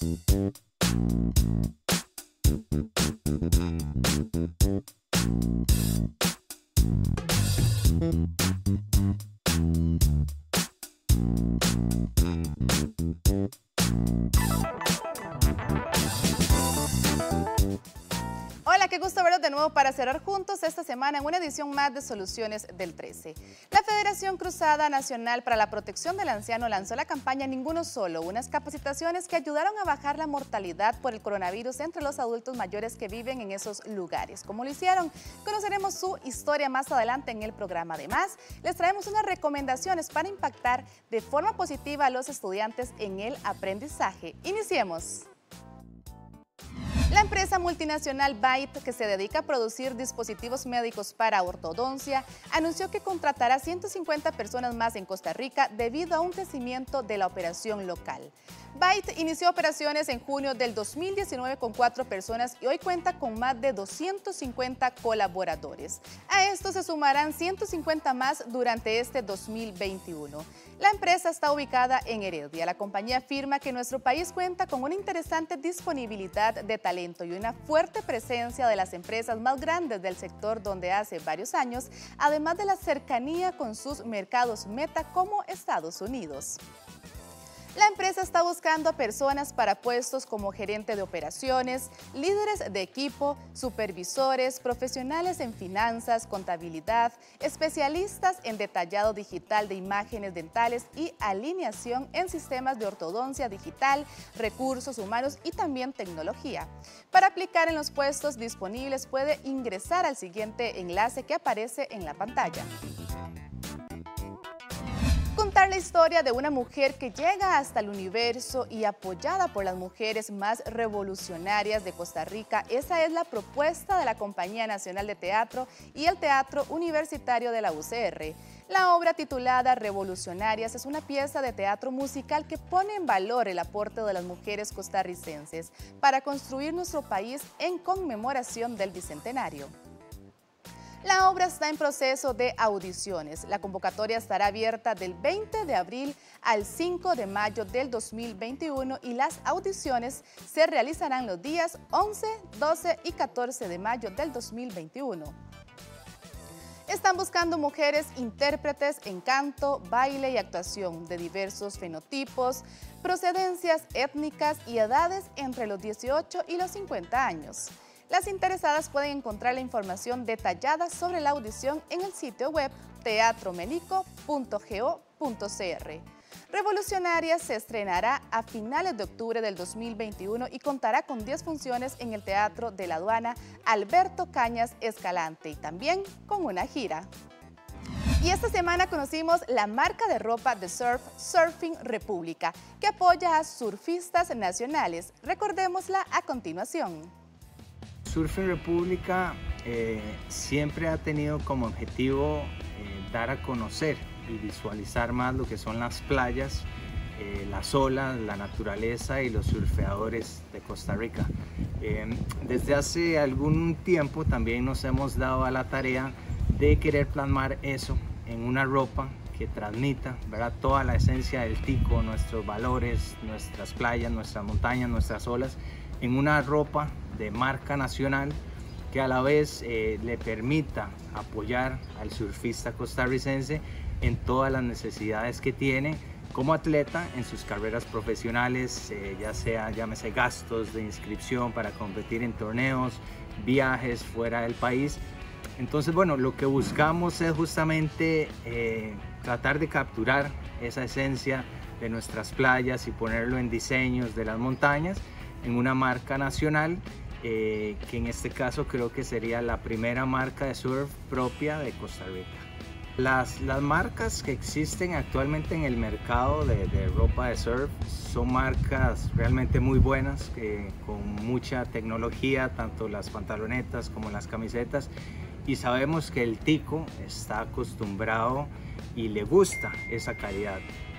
Hola, qué gusto verlos de nuevo para cerrar juntos esta semana en una edición más de Soluciones del 13. La Federación Cruzada Nacional para la Protección del Anciano lanzó la campaña Ninguno Solo, unas capacitaciones que ayudaron a bajar la mortalidad por el coronavirus entre los adultos mayores que viven en esos lugares. ¿Cómo lo hicieron? Conoceremos su historia más adelante en el programa. Además, les traemos unas recomendaciones para impactar de forma positiva a los estudiantes en el aprendizaje. Iniciemos. La empresa multinacional Byte, que se dedica a producir dispositivos médicos para ortodoncia, anunció que contratará 150 personas más en Costa Rica debido a un crecimiento de la operación local. Byte inició operaciones en junio del 2019 con 4 personas y hoy cuenta con más de 250 colaboradores. A esto se sumarán 150 más durante este 2021. La empresa está ubicada en Heredia. La compañía afirma que nuestro país cuenta con una interesante disponibilidad de talento y una fuerte presencia de las empresas más grandes del sector donde hace varios años, además de la cercanía con sus mercados meta como Estados Unidos. La empresa está buscando a personas para puestos como gerente de operaciones, líderes de equipo, supervisores, profesionales en finanzas, contabilidad, especialistas en detallado digital de imágenes dentales y alineación en sistemas de ortodoncia digital, recursos humanos y también tecnología. Para aplicar en los puestos disponibles puede ingresar al siguiente enlace que aparece en la pantalla. Contar la historia de una mujer que llega hasta el universo y apoyada por las mujeres más revolucionarias de Costa Rica. Esa es la propuesta de la Compañía Nacional de Teatro y el Teatro Universitario de la UCR. La obra titulada Revolucionarias es una pieza de teatro musical que pone en valor el aporte de las mujeres costarricenses para construir nuestro país en conmemoración del Bicentenario. La obra está en proceso de audiciones. La convocatoria estará abierta del 20 de abril al 5 de mayo del 2021 y las audiciones se realizarán los días 11, 12 y 14 de mayo del 2021. Están buscando mujeres intérpretes en canto, baile y actuación de diversos fenotipos, procedencias étnicas y edades entre los 18 y los 50 años. Las interesadas pueden encontrar la información detallada sobre la audición en el sitio web teatromelico.go.cr. Revolucionarias se estrenará a finales de octubre del 2021 y contará con 10 funciones en el Teatro de la Aduana Alberto Cañas Escalante y también con una gira. Y esta semana conocimos la marca de ropa de surf Surfing República, que apoya a surfistas nacionales. Recordémosla a continuación. Surfing República siempre ha tenido como objetivo dar a conocer y visualizar más lo que son las playas, las olas, la naturaleza y los surfeadores de Costa Rica. Desde hace algún tiempo también nos hemos dado a la tarea de querer plasmar eso en una ropa que transmita, ¿verdad?, toda la esencia del tico, nuestros valores, nuestras playas, nuestras montañas, nuestras olas, en una ropa de marca nacional que a la vez le permita apoyar al surfista costarricense en todas las necesidades que tiene como atleta en sus carreras profesionales, ya sea, llámese, gastos de inscripción para competir en torneos, viajes fuera del país. Entonces, bueno, lo que buscamos es justamente tratar de capturar esa esencia de nuestras playas y ponerlo en diseños de las montañas en una marca nacional, que en este caso creo que sería la primera marca de surf propia de Costa Rica. Las marcas que existen actualmente en el mercado de ropa de surf son marcas realmente muy buenas, con mucha tecnología, tanto las pantalonetas como las camisetas, y sabemos que el tico está acostumbrado y le gusta esa calidad.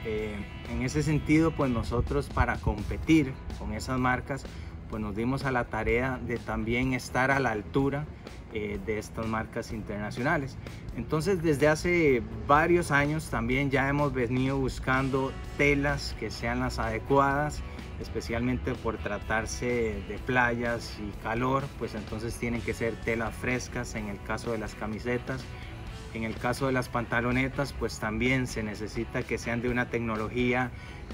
En ese sentido, pues nosotros, para competir con esas marcas, pues nos dimos a la tarea de también estar a la altura de estas marcas internacionales. Entonces, desde hace varios años también ya hemos venido buscando telas que sean las adecuadas, especialmente por tratarse de playas y calor, pues entonces tienen que ser telas frescas en el caso de las camisetas. En el caso de las pantalonetas, pues también se necesita que sean de una tecnología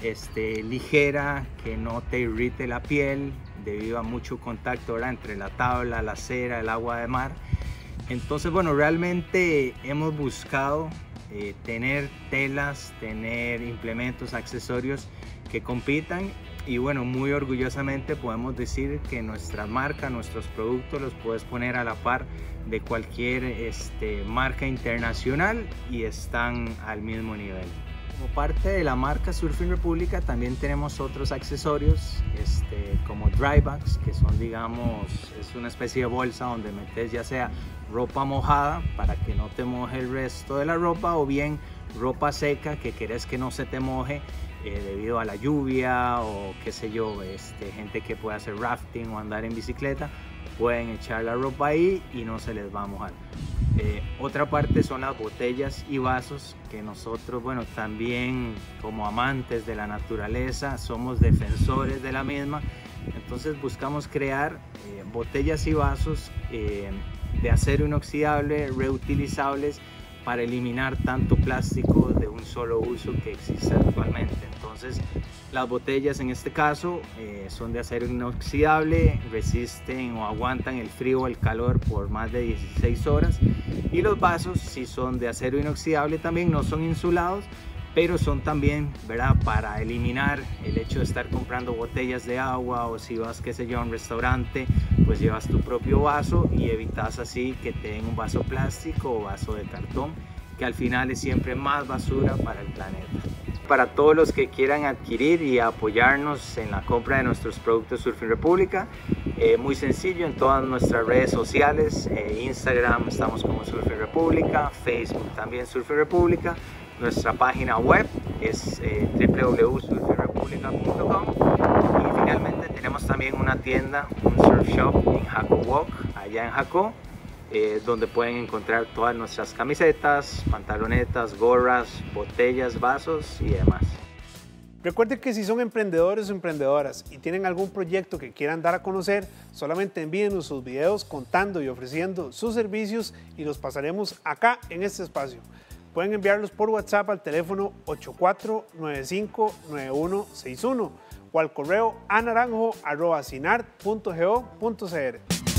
ligera, que no te irrite la piel debido a mucho contacto, ¿verdad?, entre la tabla, la cera, el agua de mar. Entonces, bueno, realmente hemos buscado tener telas, tener implementos, accesorios que compitan, y bueno, muy orgullosamente podemos decir que nuestra marca, nuestros productos los puedes poner a la par de cualquier marca internacional y están al mismo nivel. Como parte de la marca Surfing República también tenemos otros accesorios como dry bags, que son, digamos, es una especie de bolsa donde metes ya sea ropa mojada para que no te moje el resto de la ropa, o bien ropa seca que querés que no se te moje debido a la lluvia, o qué sé yo, gente que puede hacer rafting o andar en bicicleta, pueden echar la ropa ahí y no se les va a mojar. Otra parte son las botellas y vasos, que nosotros, bueno, también como amantes de la naturaleza somos defensores de la misma. Entonces buscamos crear botellas y vasos de acero inoxidable, reutilizables, para eliminar tanto plástico de un solo uso que existe actualmente. Entonces, las botellas en este caso son de acero inoxidable, resisten o aguantan el frío o el calor por más de 16 horas. Y los vasos, si son de acero inoxidable también, no son insulados, pero son también, ¿verdad?, para eliminar el hecho de estar comprando botellas de agua, o si vas, qué sé yo, a un restaurante, pues llevas tu propio vaso y evitas así que te den un vaso plástico o vaso de cartón, que al final es siempre más basura para el planeta. Para todos los que quieran adquirir y apoyarnos en la compra de nuestros productos Surfing República, muy sencillo, en todas nuestras redes sociales, Instagram estamos como Surfing República, Facebook también Surfing República. Nuestra página web es www.surfingrepublica.com, y finalmente tenemos también una tienda, un surf shop en Jaco Walk, allá en Jaco, donde pueden encontrar todas nuestras camisetas, pantalonetas, gorras, botellas, vasos y demás. Recuerden que si son emprendedores o emprendedoras y tienen algún proyecto que quieran dar a conocer, solamente envíenos sus videos contando y ofreciendo sus servicios y los pasaremos acá en este espacio. Pueden enviarlos por WhatsApp al teléfono 84959161 o al correo anaranjo@sinart.go.cr.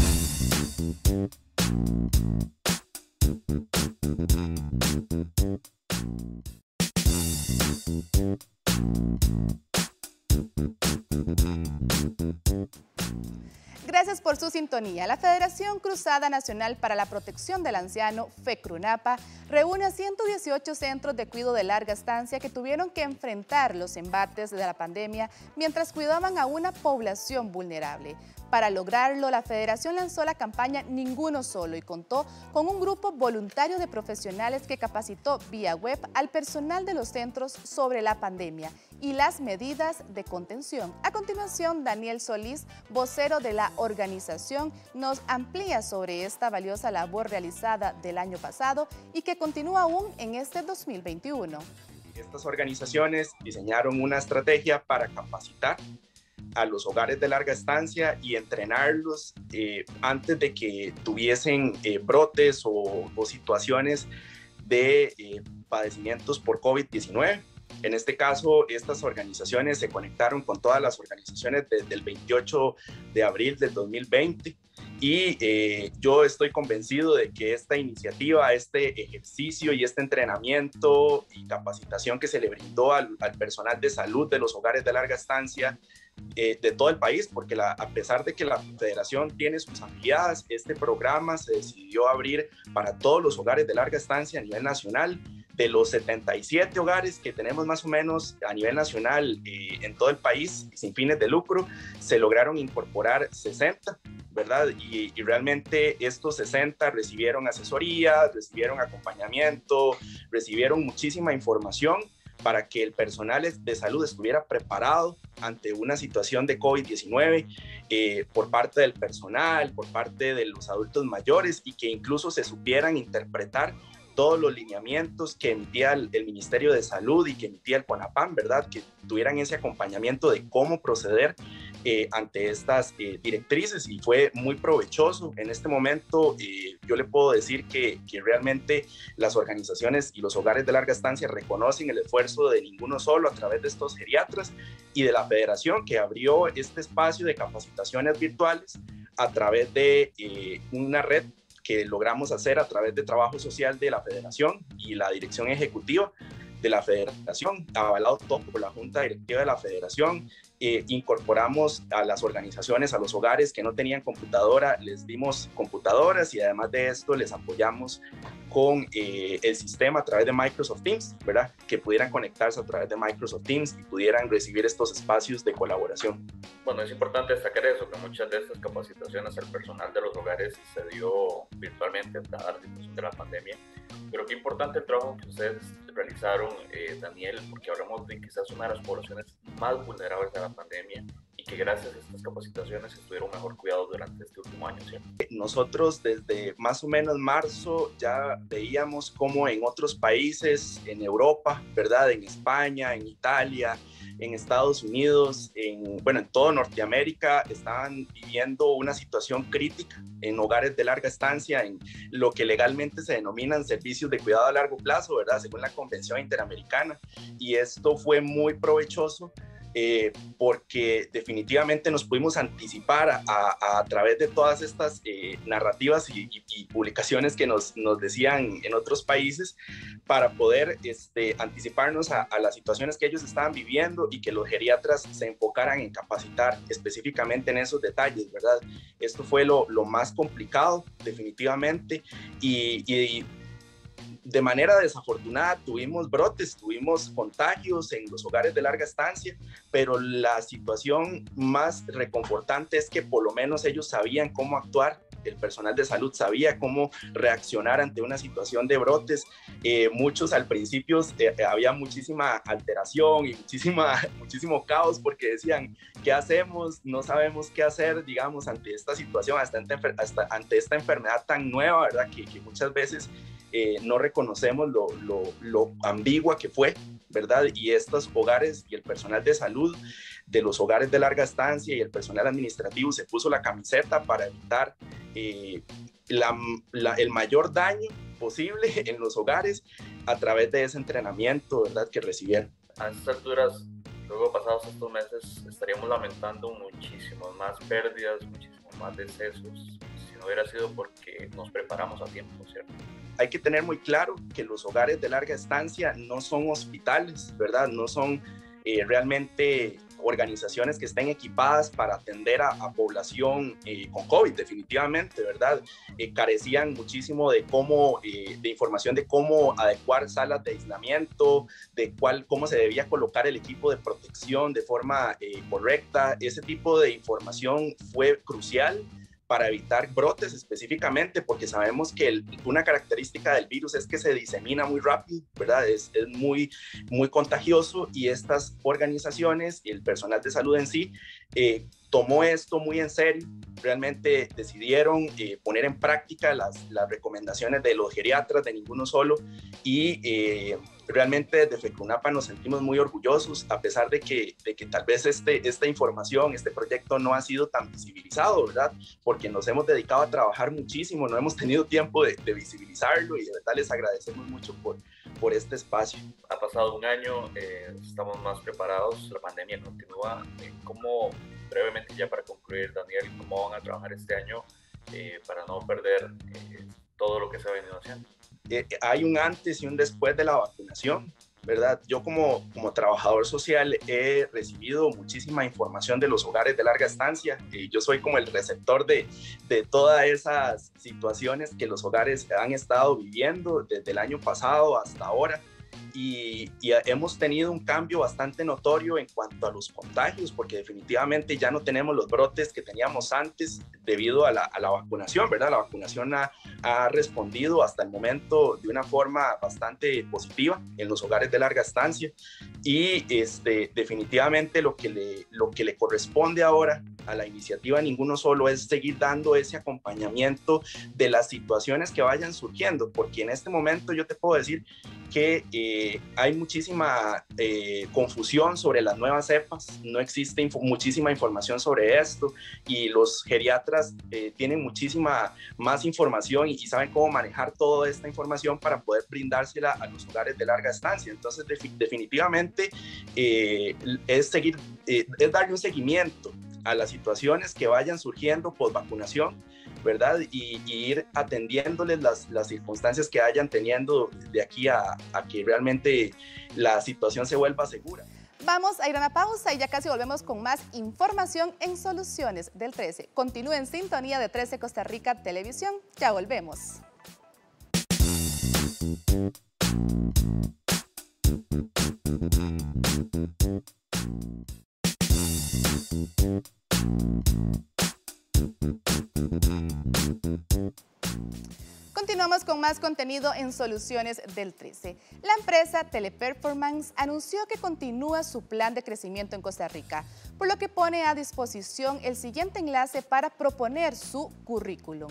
Gracias por su sintonía. La Federación Cruzada Nacional para la Protección del Anciano, FECRUNAPA, reúne a 118 centros de cuidado de larga estancia que tuvieron que enfrentar los embates de la pandemia mientras cuidaban a una población vulnerable. Para lograrlo, la Federación lanzó la campaña Ninguno Solo y contó con un grupo voluntario de profesionales que capacitó vía web al personal de los centros sobre la pandemia y las medidas de contención. A continuación, Daniel Solís, vocero de la organización, nos amplía sobre esta valiosa labor realizada del año pasado y que continúa aún en este 2021. Estas organizaciones diseñaron una estrategia para capacitar a los hogares de larga estancia y entrenarlos antes de que tuviesen brotes o situaciones de padecimientos por COVID-19. En este caso, estas organizaciones se conectaron con todas las organizaciones desde el 28 de abril del 2020 y yo estoy convencido de que esta iniciativa, este ejercicio y este entrenamiento y capacitación que se le brindó al personal de salud de los hogares de larga estancia de todo el país, porque a pesar de que la Federación tiene sus afiliadas, este programa se decidió abrir para todos los hogares de larga estancia a nivel nacional. De los 77 hogares que tenemos más o menos a nivel nacional en todo el país, sin fines de lucro, se lograron incorporar 60, ¿verdad? Y realmente estos 60 recibieron asesoría, recibieron acompañamiento, recibieron muchísima información para que el personal de salud estuviera preparado ante una situación de COVID-19 por parte del personal, por parte de los adultos mayores, y que incluso se supieran interpretar todos los lineamientos que emitía el Ministerio de Salud y que emitía el CONAPAM, ¿verdad? Que tuvieran ese acompañamiento de cómo proceder ante estas directrices, y fue muy provechoso. En este momento yo le puedo decir que realmente las organizaciones y los hogares de larga estancia reconocen el esfuerzo de Ninguno Solo a través de estos geriatras y de la federación, que abrió este espacio de capacitaciones virtuales a través de una red que logramos hacer a través de trabajo social de la federación y la dirección ejecutiva de la federación, avalado todo por la junta directiva de la federación. Incorporamos a las organizaciones, a los hogares que no tenían computadora, les dimos computadoras, y además de esto les apoyamos con el sistema a través de Microsoft Teams, ¿verdad? Que pudieran conectarse a través de Microsoft Teams y pudieran recibir estos espacios de colaboración. Bueno, es importante destacar eso, que muchas de estas capacitaciones al personal de los hogares se dio virtualmente dada la situación de la pandemia. Pero qué importante el trabajo que ustedes realizaron, Daniel, porque hablamos de quizás una de las poblaciones más vulnerables a la pandemia, y que gracias a estas capacitaciones estuvieron mejor cuidados durante este último año, ¿cierto? Nosotros desde más o menos marzo ya veíamos cómo en otros países, en Europa, ¿verdad? En España, en Italia, en Estados Unidos, en toda Norteamérica, estaban viviendo una situación crítica en hogares de larga estancia, en lo que legalmente se denominan servicios de cuidado a largo plazo, ¿verdad? Según la Convención Interamericana. Y esto fue muy provechoso porque definitivamente nos pudimos anticipar a través de todas estas narrativas y publicaciones que nos decían en otros países, para poder anticiparnos a las situaciones que ellos estaban viviendo, y que los geriatras se enfocaran en capacitar específicamente en esos detalles, ¿verdad? Esto fue lo más complicado, definitivamente, y de manera desafortunada tuvimos brotes, tuvimos contagios en los hogares de larga estancia, pero la situación más reconfortante es que por lo menos ellos sabían cómo actuar. El personal de salud sabía cómo reaccionar ante una situación de brotes. Muchos al principio había muchísima alteración y muchísimo caos, porque decían, ¿qué hacemos? No sabemos qué hacer, digamos, ante esta situación, hasta ante esta enfermedad tan nueva, ¿verdad? Que muchas veces no reconocemos lo ambigua que fue, ¿verdad? Y estos hogares y el personal de salud de los hogares de larga estancia y el personal administrativo se puso la camiseta para evitar el mayor daño posible en los hogares a través de ese entrenamiento, ¿verdad?, que recibieron. A estas alturas, luego pasados estos meses, estaríamos lamentando muchísimas más pérdidas, muchísimos más decesos, si no hubiera sido porque nos preparamos a tiempo, ¿cierto? Hay que tener muy claro que los hogares de larga estancia no son hospitales, ¿verdad? No son realmente organizaciones que estén equipadas para atender a población con COVID, definitivamente, ¿verdad? Carecían muchísimo de información de cómo adecuar salas de aislamiento, cómo se debía colocar el equipo de protección de forma correcta. Ese tipo de información fue crucial para evitar brotes específicamente, porque sabemos que una característica del virus es que se disemina muy rápido, ¿verdad? Es muy, muy contagioso, y estas organizaciones y el personal de salud en sí tomó esto muy en serio. Realmente decidieron poner en práctica las recomendaciones de los geriatras de Ninguno Solo, y realmente desde FECUNAPA nos sentimos muy orgullosos, a pesar de que tal vez esta información, este proyecto no ha sido tan visibilizado, ¿verdad? Porque nos hemos dedicado a trabajar muchísimo, no hemos tenido tiempo de visibilizarlo, y de verdad les agradecemos mucho por este espacio. Ha pasado un año, estamos más preparados, la pandemia continúa. ¿Cómo, brevemente ya para concluir, Daniel, cómo van a trabajar este año para no perder todo lo que se ha venido haciendo? Hay un antes y un después de la vacunación, ¿verdad? Yo como trabajador social he recibido muchísima información de los hogares de larga estancia, y yo soy como el receptor de todas esas situaciones que los hogares han estado viviendo desde el año pasado hasta ahora. Y hemos tenido un cambio bastante notorio en cuanto a los contagios, porque definitivamente ya no tenemos los brotes que teníamos antes debido a la vacunación, ¿verdad? La vacunación ha respondido hasta el momento de una forma bastante positiva en los hogares de larga estancia, y definitivamente lo que le corresponde ahora a la iniciativa Ninguno Solo es seguir dando ese acompañamiento de las situaciones que vayan surgiendo, porque en este momento yo te puedo decir que hay muchísima confusión sobre las nuevas cepas, no existe muchísima información sobre esto y los geriatras tienen muchísima más información y saben cómo manejar toda esta información para poder brindársela a los hogares de larga estancia. Entonces definitivamente es darle un seguimiento a las situaciones que vayan surgiendo post vacunación, ¿verdad? Y ir atendiéndoles las circunstancias que vayan teniendo de aquí a que realmente la situación se vuelva segura. Vamos a ir a una pausa y ya casi volvemos con más información en Soluciones del 13. Continúe en sintonía de 13 Costa Rica Televisión. Ya volvemos. Continuamos con más contenido en Soluciones del 13. La empresa Teleperformance anunció que continúa su plan de crecimiento en Costa Rica, por lo que pone a disposición el siguiente enlace para proponer su currículum: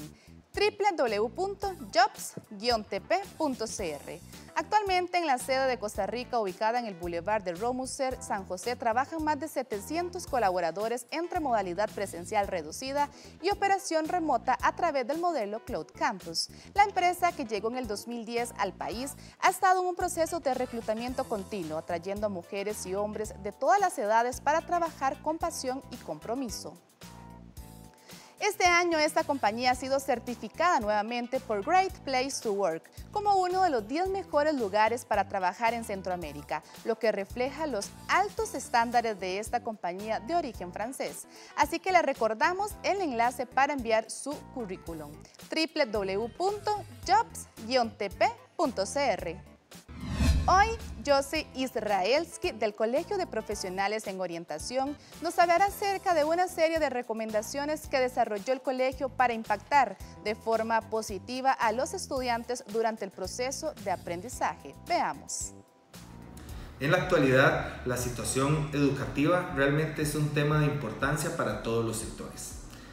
www.jobs-tp.cr. Actualmente en la sede de Costa Rica, ubicada en el Boulevard de Romuser, San José, trabajan más de 700 colaboradores entre modalidad presencial reducida y operación remota a través del modelo Cloud Campus. La empresa, que llegó en el 2010 al país, ha estado en un proceso de reclutamiento continuo, atrayendo a mujeres y hombres de todas las edades para trabajar con pasión y compromiso. Este año esta compañía ha sido certificada nuevamente por Great Place to Work como uno de los 10 mejores lugares para trabajar en Centroamérica, lo que refleja los altos estándares de esta compañía de origen francés. Así que le recordamos el enlace para enviar su currículum: www.jobs-tp.cr. Hoy, José Israelski, del Colegio de Profesionales en Orientación, nos hablará acerca de una serie de recomendaciones que desarrolló el colegio para impactar de forma positiva a los estudiantes durante el proceso de aprendizaje. Veamos. En la actualidad, la situación educativa realmente es un tema de importancia para todos los sectores.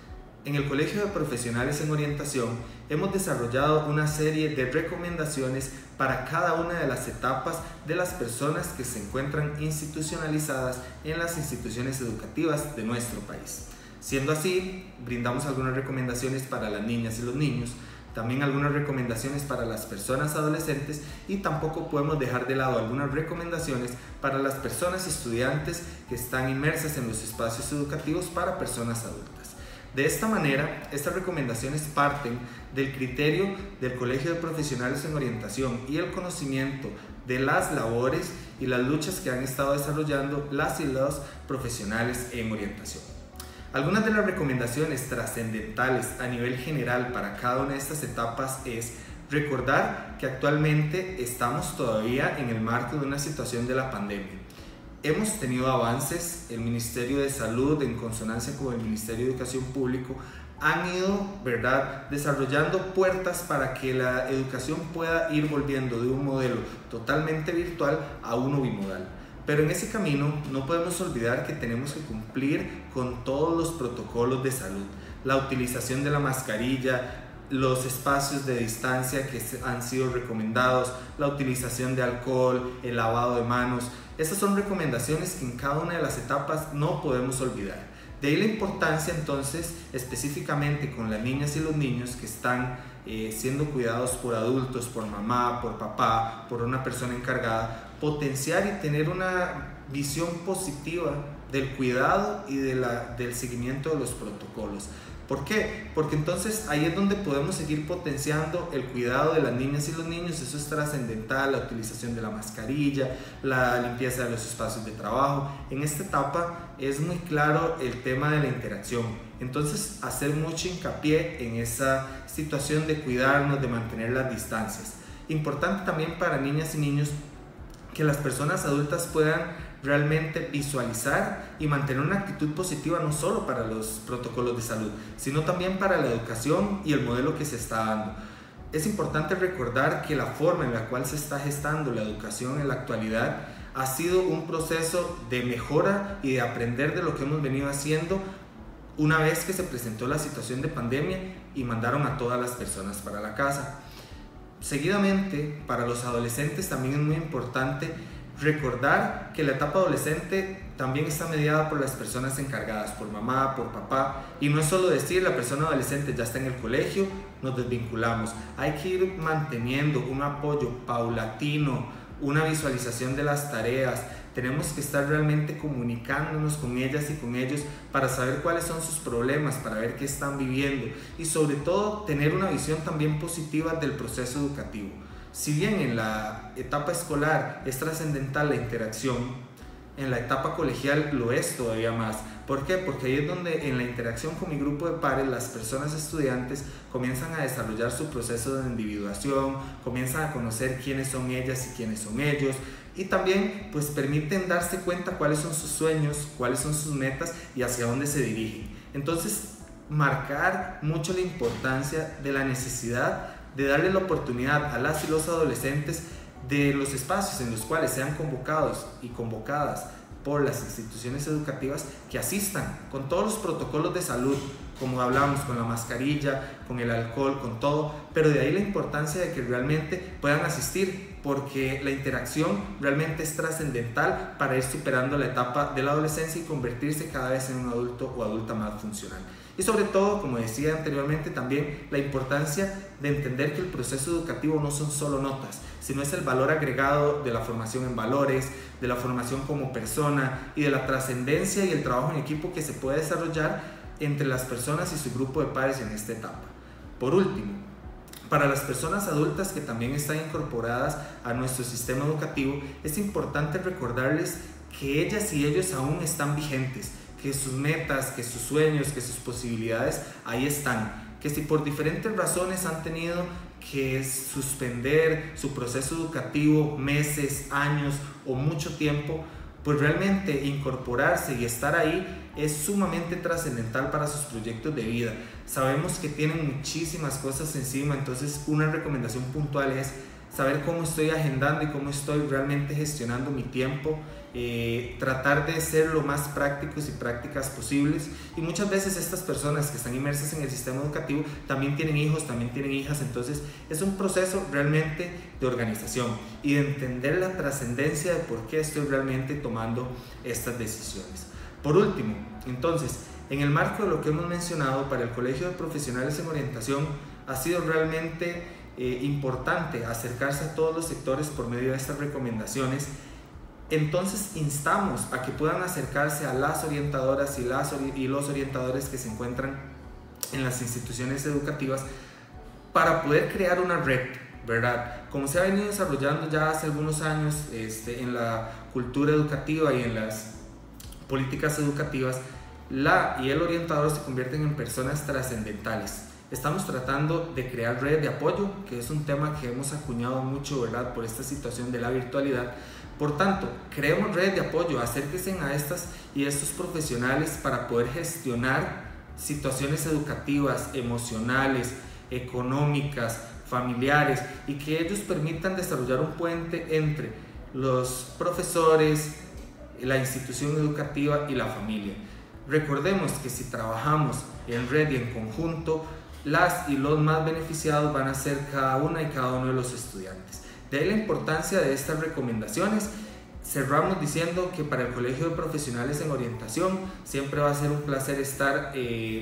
En el Colegio de Profesionales en Orientación hemos desarrollado una serie de recomendaciones para cada una de las etapas de las personas que se encuentran institucionalizadas en las instituciones educativas de nuestro país. Siendo así, brindamos algunas recomendaciones para las niñas y los niños, también algunas recomendaciones para las personas adolescentes y tampoco podemos dejar de lado algunas recomendaciones para las personas estudiantes que están inmersas en los espacios educativos para personas adultas. De esta manera, estas recomendaciones parten del criterio del Colegio de Profesionales en Orientación y el conocimiento de las labores y las luchas que han estado desarrollando las y los profesionales en orientación. Algunas de las recomendaciones trascendentales a nivel general para cada una de estas etapas es recordar que actualmente estamos todavía en el marco de una situación de la pandemia. Hemos tenido avances, el Ministerio de Salud, en consonancia con el Ministerio de Educación Público, han ido, ¿verdad?, desarrollando puertas para que la educación pueda ir volviendo de un modelo totalmente virtual a uno bimodal. Pero en ese camino no podemos olvidar que tenemos que cumplir con todos los protocolos de salud, la utilización de la mascarilla, los espacios de distancia que han sido recomendados, la utilización de alcohol, el lavado de manos. Estas son recomendaciones que en cada una de las etapas no podemos olvidar. De ahí la importancia entonces, específicamente con las niñas y los niños que están siendo cuidados por adultos, por mamá, por papá, por una persona encargada, potenciar y tener una visión positiva del cuidado y del seguimiento de los protocolos. ¿Por qué? Porque entonces ahí es donde podemos seguir potenciando el cuidado de las niñas y los niños. Eso es trascendental, la utilización de la mascarilla, la limpieza de los espacios de trabajo. En esta etapa es muy claro el tema de la interacción. Entonces, hacer mucho hincapié en esa situación de cuidarnos, de mantener las distancias. Importante también para niñas y niños que las personas adultas puedan realmente visualizar y mantener una actitud positiva no solo para los protocolos de salud, sino también para la educación y el modelo que se está dando. Es importante recordar que la forma en la cual se está gestando la educación en la actualidad ha sido un proceso de mejora y de aprender de lo que hemos venido haciendo una vez que se presentó la situación de pandemia y mandaron a todas las personas para la casa. Seguidamente, para los adolescentes también es muy importante recordar que la etapa adolescente también está mediada por las personas encargadas, por mamá, por papá, y no es solo decir la persona adolescente ya está en el colegio, nos desvinculamos. Hay que ir manteniendo un apoyo paulatino, una visualización de las tareas. Tenemos que estar realmente comunicándonos con ellas y con ellos para saber cuáles son sus problemas, para ver qué están viviendo y sobre todo tener una visión también positiva del proceso educativo. Si bien en la etapa escolar es trascendental la interacción, en la etapa colegial lo es todavía más. ¿Por qué? Porque ahí es donde en la interacción con mi grupo de pares las personas estudiantes comienzan a desarrollar su proceso de individuación, comienzan a conocer quiénes son ellas y quiénes son ellos, y también pues permiten darse cuenta cuáles son sus sueños, cuáles son sus metas y hacia dónde se dirigen. Entonces, marcar mucho la importancia de la necesidad de darle la oportunidad a las y los adolescentes de los espacios en los cuales sean convocados y convocadas por las instituciones educativas, que asistan con todos los protocolos de salud, como hablamos, con la mascarilla, con el alcohol, con todo, pero de ahí la importancia de que realmente puedan asistir, porque la interacción realmente es trascendental para ir superando la etapa de la adolescencia y convertirse cada vez en un adulto o adulta más funcional. Y sobre todo, como decía anteriormente, también la importancia de entender que el proceso educativo no son solo notas, sino es el valor agregado de la formación en valores, de la formación como persona y de la trascendencia y el trabajo en equipo que se puede desarrollar entre las personas y su grupo de pares en esta etapa. Por último, para las personas adultas que también están incorporadas a nuestro sistema educativo, es importante recordarles que ellas y ellos aún están vigentes, que sus metas, que sus sueños, que sus posibilidades ahí están, que si por diferentes razones han tenido que suspender su proceso educativo meses, años o mucho tiempo, pues realmente incorporarse y estar ahí es sumamente trascendental para sus proyectos de vida. Sabemos que tienen muchísimas cosas encima, entonces una recomendación puntual es saber cómo estoy agendando y cómo estoy realmente gestionando mi tiempo, tratar de ser lo más prácticos y prácticas posibles. Y muchas veces estas personas que están inmersas en el sistema educativo también tienen hijos, también tienen hijas, entonces es un proceso realmente de organización y de entender la trascendencia de por qué estoy realmente tomando estas decisiones. Por último, entonces, en el marco de lo que hemos mencionado, para el Colegio de Profesionales en Orientación ha sido realmente importante acercarse a todos los sectores por medio de estas recomendaciones. Entonces instamos a que puedan acercarse a las orientadoras y los orientadores que se encuentran en las instituciones educativas para poder crear una red, ¿verdad? Como se ha venido desarrollando ya hace algunos años en la cultura educativa y en las políticas educativas, la y el orientador se convierten en personas trascendentales. Estamos tratando de crear redes de apoyo, que es un tema que hemos acuñado mucho, ¿verdad?, por esta situación de la virtualidad. Por tanto, creemos redes de apoyo, acérquense a estas y estos profesionales para poder gestionar situaciones educativas, emocionales, económicas, familiares, y que ellos permitan desarrollar un puente entre los profesores, la institución educativa y la familia. Recordemos que si trabajamos en red y en conjunto, las y los más beneficiados van a ser cada una y cada uno de los estudiantes. De ahí la importancia de estas recomendaciones. Cerramos diciendo que para el Colegio de Profesionales en Orientación siempre va a ser un placer estar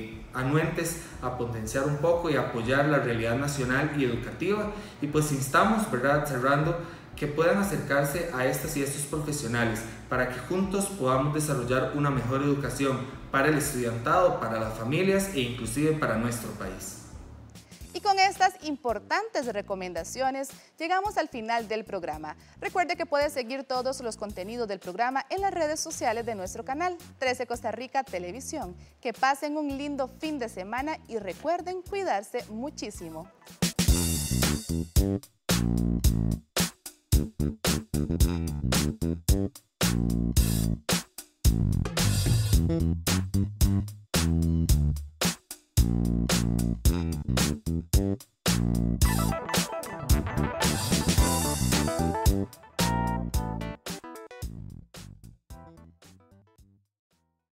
anuentes a potenciar un poco y apoyar la realidad nacional y educativa, y pues instamos, ¿verdad?, cerrando, que puedan acercarse a estas y estos profesionales para que juntos podamos desarrollar una mejor educación para el estudiantado, para las familias e inclusive para nuestro país. Y con estas importantes recomendaciones llegamos al final del programa. Recuerde que puede seguir todos los contenidos del programa en las redes sociales de nuestro canal 13 Costa Rica Televisión. Que pasen un lindo fin de semana y recuerden cuidarse muchísimo.